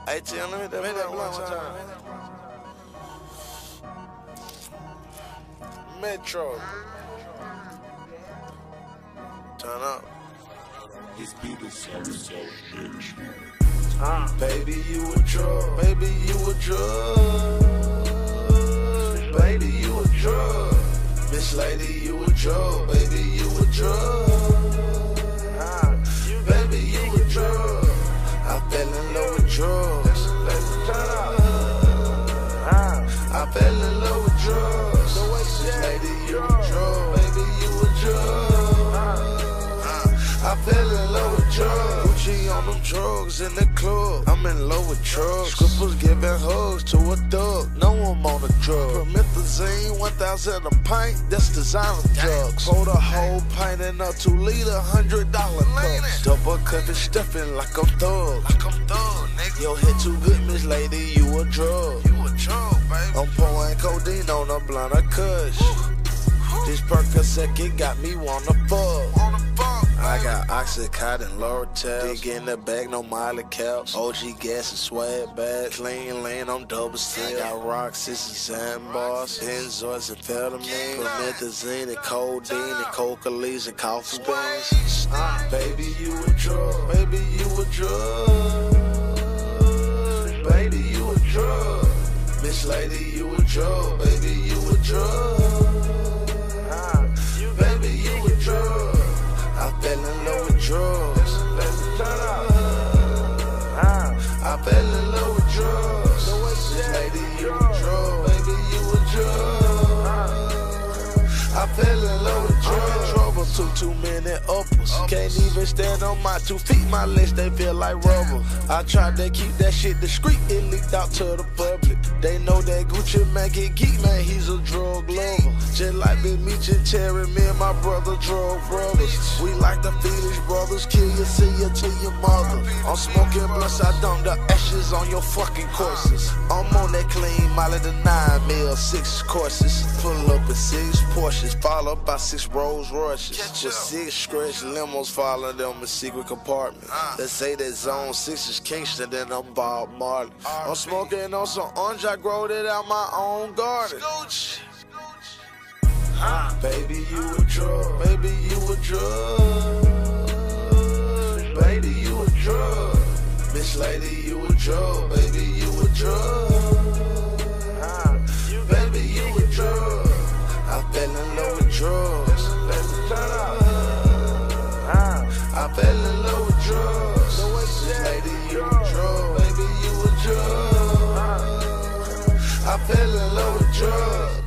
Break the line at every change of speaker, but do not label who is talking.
Hey, Tim, let me hit that blunt one time. Metro. Turn up.
This beat is so bitch.
Baby, you a drug. Baby, you a drug. Baby, you a drug. Bitch lady, you a drug. Baby, you a drug. Baby, you a drug. I fell in love with drugs. I fell in love with drugs. Bitch lady, you a drug. Baby, you a drug. I fell in love with drugs. Gucci on them drugs in the club. I'm in love with drugs. Scrippers giving hugs to a thug. No I'm on a drug. Promethazine, 1,000 a pint. That's designer drugs. Pour the whole pint in a 2-liter, $100 cup. Double cupping, stuffing like I'm thug. Your head too good, Miss Lady. You a drug. You a drug, baby. I'm pouring codeine on a blunt of kush. This Percocet got me wanna fuck. I got Oxycontin and Loratel. Dig in the bag, no Miley caps. OG gas and swag bag. Clean lane, I'm double still. Got rocks, sissy, sandbars, benzoids and amphetamine. Promethazine and codeine and coca leaves and coffee beans. Baby, you a drug. Baby, you a drug. Baby, you a drug. Bitch lady, you a drug. Baby, you a drug. Baby, you a drug. I fell in love with drugs. I fell in love with drugs. This lady, you a drug. Baby, you a drug. I fell in love with drugs. Trouble took too many uppers. Can't even stand on my 2 feet. My legs, they feel like rubber. I tried to keep that shit discreet. It leaked out to the public. They know that Gucci man get geek, man. He's a drug lover. Just like Big Meech and Terry, me and my brother drug brothers. We like the Felix brothers. Kill you, see you to your mother. I'm smoking blunts, I dump the ashes on your fucking courses. I'm on that clean Molly the 9 mil, 6 courses. Pull up in 6 Porsches, followed by 6 Rolls Royces. With 6 scratch limos, follow them in secret compartments. They say that Zone 6 is Kingston, then I'm Bob Marley. I'm smoking on some orange, I growed it out my own garden. Baby, you a drug. Baby, you a drug. Baby, you a drug. Bitch lady, you a drug. Baby, you a drug. Baby, you a drug. I fell in love with drugs. I fell in love with drugs. Bitch lady, you a drug. Baby, you a drug. I fell in love with drugs.